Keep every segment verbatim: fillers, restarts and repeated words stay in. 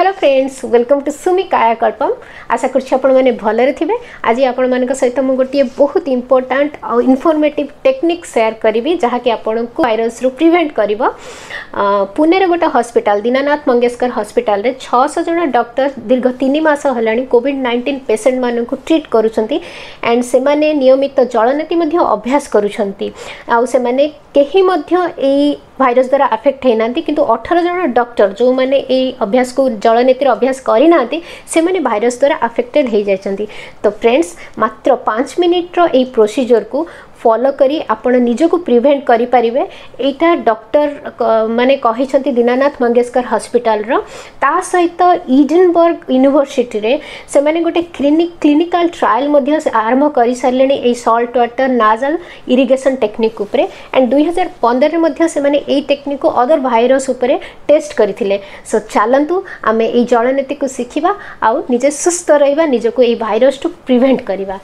Hello friends, welcome to Sumi Kayakalpam. आशा करने भलरे थे। आज आपण मान सहित मुझे गोटे बहुत इंपोर्टाट और इनफॉर्मेटिव टेक्निक शेयर करी जहाँकि आपण को वायरस रु प्रिवेंट कर। पुणे गोटे हॉस्पिटल दीनानाथ मंगेशकर हॉस्पिटल रे छह सौ जन डॉक्टर दीर्घ तीन मास है कोविड नाइंटीन पेसेंट मान को ट्रीट करुँच एंड से माने नियमित जलनीति अभ्यास करुँच आउ से माने कहीं भाइरस द्वारा अफेक्ट होना किंतु अठारह जन डॉक्टर जो मैंने अभ्यास को जलनीतिर अभ्यास करना से माने भाइरस द्वारा अफेक्टेड हो जाती। तो फ्रेंड्स मात्र पाँच मिनिट रो ए प्रोसीजर को फॉलो करी आपण निजको प्रिवेंट करि परिबे। एटा डॉक्टर माने कहिसंती दीनानाथ मंगेशकर हॉस्पिटल रो ता सहित इडनबर्ग यूनिवर्सिटी रे से माने गोटे क्लिनिक क्लिनिकल ट्रायल मध्य आरंभ करि सारलेनी ए salt water nasal irrigation technique उपरे एंड दो हज़ार पंद्रह रे मध्य से माने ए टेक्निक को अदर वायरस उपरे टेस्ट करथिले। सो चलंतु आमे ए जलनीति को सिखिबा आउ निजे सुस्थ रहिबा, निजको ए वायरस टू प्रिवेंट करिबा।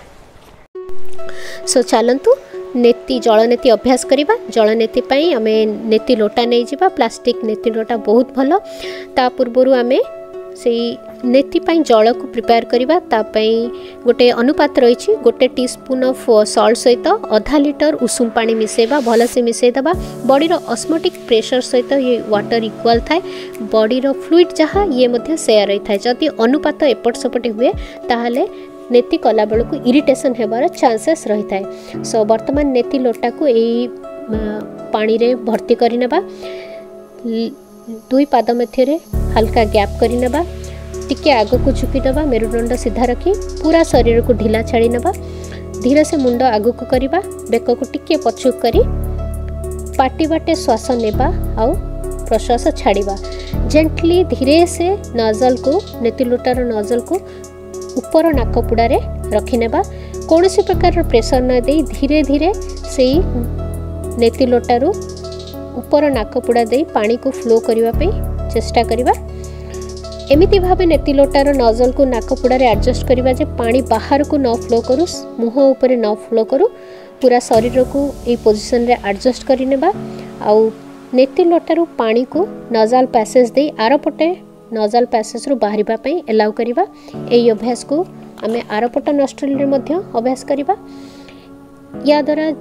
सो चलंतु नेति जलनीति अभ्यास करवा। जलनीति पाई आमे नेति लोटा नहीं जावा। प्लास्टिक नेति लोटा बहुत भल। ता पूर्व आमे से नेति पाई जल को प्रिपेयर करवा। तापाई गोटे अनुपात रही गोटे टीस्पून ऑफ सॉल्ट सहित आधा लिटर उषुम पानी मिसेबा, भल से मिसई दबा। बॉडीर ऑस्मोटिक प्रेशर सहित ये वाटर इक्वल थाए। बॉडीर फ्लूइड जहाँ ये मध्य शेयर रही थाए। जदि अनुपात एपट सेपट हुए ताहले नेति कला बेलू को इरिटेशन होबार चांसेस रही थाए। सो वर्तमान नेति लोटा को यही पानी रे भर्ती करि नेबा। दुई पाद मध्य हल्का गैप करि नेबा। टिके आग को झुकी दबा। मेरुदंड सीधा रखी पूरा शरीर को ढिला छाड़ी नेबा। धीरे से मुंड आग को करिबा। बेक को टिके पछुक करी पाटी बाटे श्वास नेबा आउ प्रश्वास छाड़िबा। जेंटली धीरे से नजल को नेति लोटार नजल को ऊपर नाकपुड़ा रे रखी नेबा। कौन सी प्रकार प्रेशर न दे धीरे धीरे से नेति लोटारू ऊपर नाकपुड़ा दे पानी को फ्लो करने पे चेष्टा करिबा। एमिति भावे नेति लोटार नजल को नाकपुड़ा रे एडजस्ट करिबा जे पानी बाहर को न फ्लो करू, मुह ऊपर न फ्लो करू। पूरा शरीर को ए पोजीशन रे एडजस्ट करि नेबा। आउ नेति लोटारू पानी को नजल पैसेज दे आरपटे नजल पैसेज रू बाहर एलाउ करिबा। एई अभ्यास को आमे आरपट नॉस्ट्रिल रे मध्य अभ्यास करिबा। या द्वारा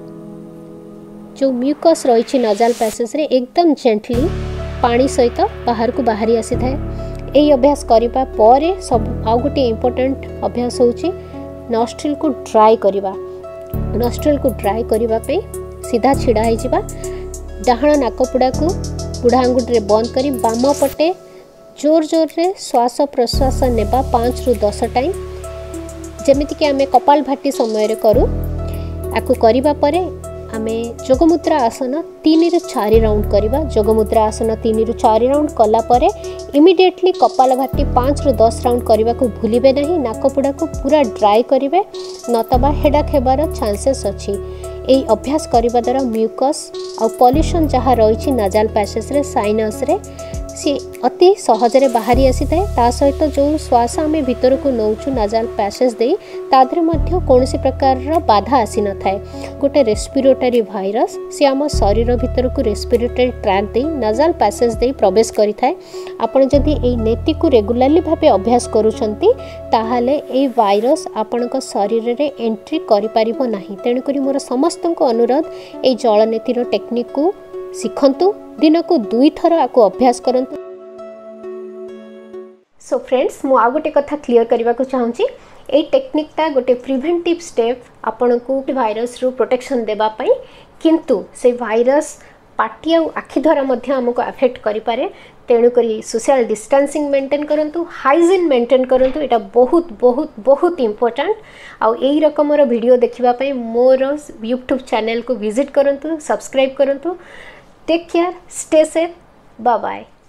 जो म्यूकस रही नजल पैसेज रे एकदम जेंटली पानी सहित बाहर को बाहरी आसी थाए। एई अभ्यास करिबा परे सब आउ गोटे इंपोर्टेंट अभ्यास होउची नॉस्ट्रिल को ड्राई करिबा। नॉस्ट्रिल को ड्राई करिबा पे सीधा छिड़ा हो जिबा। डाहाण नाकपुड़ा को बुढ़ा आंगुठी रे बंद करी बाम पटे जोर जोर रे श्वास प्रश्वास नेबा पाँच रु दस टाइम जमिति कि आमे कपाल भाटी समय रे करू। आकु करिबा परे आमे जोगमुद्रा आसन तीन रु चार राउंड करिबा। जोगमुद्रा आसन तीन रु चार राउंड कला परे इमिडिएटली कपाल भाटी पाँच रु दस राउंड करने को भूलिबे नहीं। नाकपुड़ा को पूरा ड्राई करिवे नतबा हेडाक हेबार चांसेस अछि। एई अभ्यास करिबा द्वारा म्यूकस आ पॉल्यूशन जहाँ रही नाजाल पैसेज रे साइनस रे सी अति सहजरे बाहरी आसी थाए। ता सहित जो श्वास आमे भीतर को नौचु नाजाल पैसेज दे तादरे मध्य कोनोसी प्रकार बाधा आसी न थाए। गोटे रेस्पिरेटरी भाइरस सी आम शरीर भीतर को रेस्पिरेटरी ट्रैक दे नाजाल पैसेज दे प्रवेश करि थाए। आपण जदि एई नेति को रेगुलारली भाबे अभ्यास करूछंती ताहाले एई भाइरस आपणक शरीर रे एंट्री करि परिबो नाही। तेणु करी मोर समस्त को अनुरोध एई जलनीतिर टेक्निक को शिखंतु। दिन को दुई थर आपको अभ्यास करंतु। सो फ्रेंड्स मु आ गोटे कथा क्लियर करने को चाहूँगी। ए टेक्निकटा गोटे प्रिवेंटिव स्टेप आपण को भाइरस रु प्रोटेक्शन देबा पई, किंतु से भाइरस पाटी आ आखि द्वारा मध्य हमको अफेक्ट करि पारे। तेणु करी सोशल डिस्टेंसिंग मेंटेन करंतु, हाइजीन मेंटेन करंतु। एटा बहुत बहुत बहुत इंपोर्टेंट। आउ एई रकमर वीडियो देखिबा पई मोर यूट्यूब चैनल को विजिट करंतु, सब्सक्राइब करंतु। Take care, stay safe, bye bye.